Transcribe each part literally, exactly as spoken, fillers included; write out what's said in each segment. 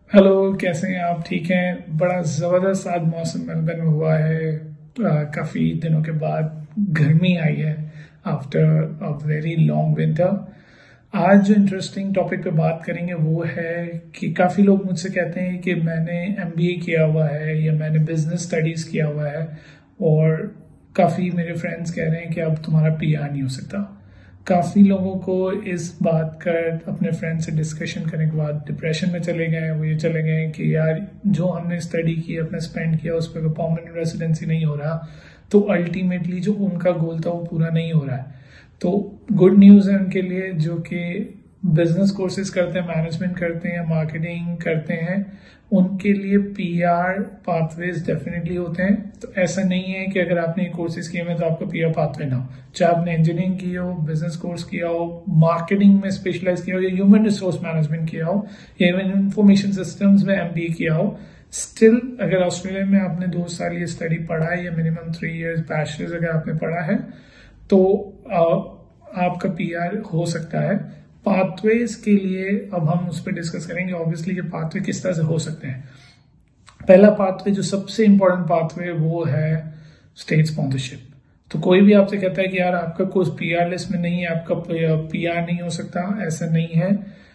Hello, कैसे हैं आप? ठीक हैं? बड़ा ज़बरदस्त आज मौसम मेलबर्न में हुआ है। आ, काफ़ी दिनों के बाद गर्मी आई है after a very long winter. आज जो इंटरेस्टिंग टॉपिक पे बात करेंगे वो है कि काफ़ी लोग मुझसे कहते हैं कि मैंने एमबीए किया हुआ है या मैंने बिजनेस स्टडीज़ किया हुआ है, और काफ़ी मेरे फ्रेंड्स कह रहे हैं कि अब तुम्हारा पीआर नहीं हो सकता। काफ़ी लोगों को इस बात का अपने फ्रेंड से डिस्कशन करने के बाद डिप्रेशन में चले गए। वो ये चले गए कि यार जो हमने स्टडी की, अपने स्पेंड किया, उस पर परमानेंट रेसिडेंसी नहीं हो रहा, तो अल्टीमेटली जो उनका गोल था वो पूरा नहीं हो रहा है। तो गुड न्यूज़ है उनके लिए जो कि बिजनेस कोर्सेज करते हैं, मैनेजमेंट करते हैं, मार्केटिंग करते हैं, उनके लिए पीआर पाथवेज डेफिनेटली होते हैं। तो ऐसा नहीं है कि अगर आपने कोर्सेज किए हैं तो आपका पीआर पाथवे ना हो। चाहे आपने इंजीनियरिंग की हो, बिजनेस कोर्स किया हो, मार्केटिंग में स्पेशलाइज किया हो, या ह्यूमन रिसोर्स मैनेजमेंट किया हो, या इवन इंफॉर्मेशन सिस्टम्स में एमबीए किया हो, स्टिल अगर ऑस्ट्रेलिया में आपने दो साल ये स्टडी पढ़ा है या मिनिमम थ्री इयर्स बैचलर्स अगर आपने पढ़ा है तो आ, आपका पीआर हो सकता है। पाथवेज के लिए अब हम उस पर डिस्कस करेंगे ऑब्वियसली कि पाथवे किस तरह से हो सकते हैं। पहला पाथवे जो सबसे इंपॉर्टेंट पाथवे वो है स्टेट स्पॉन्सरशिप। तो कोई भी आपसे कहता है कि यार आपका कोर्स पीआर लिस्ट में नहीं है, आपका पीआर नहीं हो सकता, ऐसा नहीं है।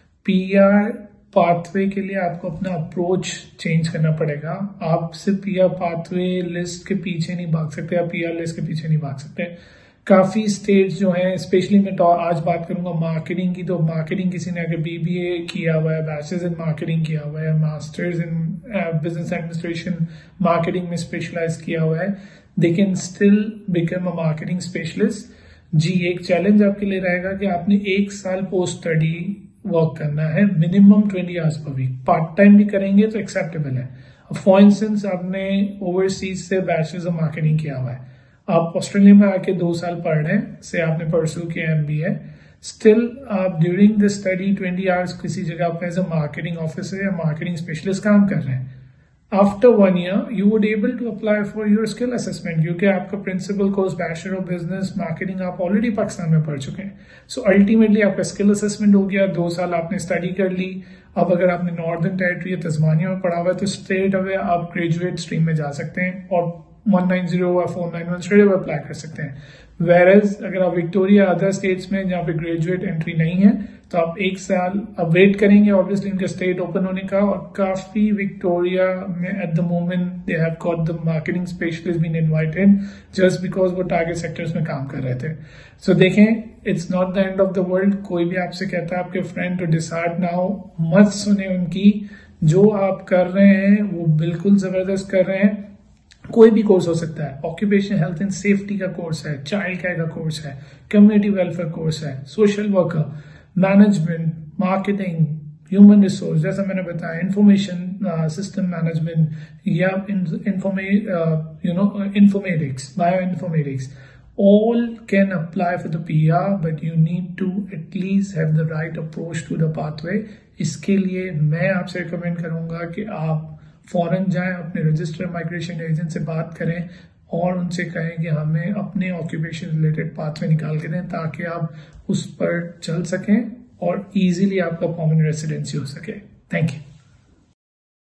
पीआर पाथवे के लिए आपको अपना अप्रोच चेंज करना पड़ेगा। आप सिर्फ पीआर पाथवे लिस्ट के पीछे नहीं भाग सकते, आप पीआर लिस्ट के पीछे नहीं भाग सकते। काफी स्टेट्स जो हैं, स्पेशली मैं आज बात करूंगा मार्केटिंग की, तो मार्केटिंग किसी ने अगर बीबीए किया हुआ है, बैचलर्स इन मार्केटिंग किया हुआ है, masters in business administration marketing में स्पेशलाइज किया हुआ है, they can still become a marketing specialist. जी, एक चैलेंज आपके लिए रहेगा कि आपने एक साल पोस्ट स्टडी वर्क करना है, minimum twenty hours per week. Part time भी करेंगे तो एक्सेप्टेबल है। फॉर इंस्टेंस आपने ओवरसीज से बैचलर्स ऑफ मार्केटिंग किया हुआ है, आप ऑस्ट्रेलिया में आके दो साल पढ़ रहे हैं, से आपने परस्यू किया एमबीए, स्टिल आप during the study twenty hours किसी जगह पर एज अ मार्केटिंग ऑफिसर या मार्केटिंग स्पेशलिस्ट काम कर रहे हैं। After one year you would able to apply for your skill assessment, क्योंकि आपका principal course bachelor of business marketing आप ऑलरेडी पाकिस्तान में पढ़ चुके हैं। सो अल्टीमेटली आपका स्किल असेसमेंट हो गया, दो साल आपने स्टडी कर ली। अब अगर आपने नॉर्दर्न टेरिटरी या तस्मानिया में पढ़ा हुआ है तो स्ट्रेट अवे आप ग्रेजुएट स्ट्रीम में जा सकते हैं और वन नाइन जीरो या four nine one straight away apply कर सकते हैं। वेरएज अगर आप विक्टोरिया अदर स्टेट्स में जहाँ पे ग्रेजुएट एंट्री नहीं है तो आप एक साल अब वेट करेंगे ऑब्वियसली इनका स्टेट ओपन होने का। और काफी विक्टोरिया में at the moment they have got the marketing specialist been invited just because वो टारगेट सेक्टर्स में काम कर रहे थे। सो so, देखें, it's not the end of the world. कोई भी आपसे कहता है आपके फ्रेंड टू डिसाइड ना हो, मत सुने उनकी। जो आप कर रहे हैं वो बिल्कुल जबरदस्त कर रहे हैं। कोई भी कोर्स हो सकता है, ऑक्यूपेशन हेल्थ एंड सेफ्टी का कोर्स है, चाइल्ड केयर का कोर्स है, कम्युनिटी वेलफेयर कोर्स है, social worker, management, marketing, human resource, जैसा मैंने बताया, इंफॉर्मेशन सिस्टम मैनेजमेंट, या informa you know informatics, bio informatics, all can apply for the P R, but you need to at least have the right approach to the pathway. इसके लिए मैं आपसे recommend करूंगा कि आप फॉरेन जाएं, अपने रजिस्टर माइग्रेशन एजेंट से बात करें और उनसे कहें कि हमें अपने ऑक्यूपेशन रिलेटेड पाथवे निकाल के दें ताकि आप उस पर चल सकें और इजीली आपका परमानेंट रेसिडेंसी हो सके। Thank you.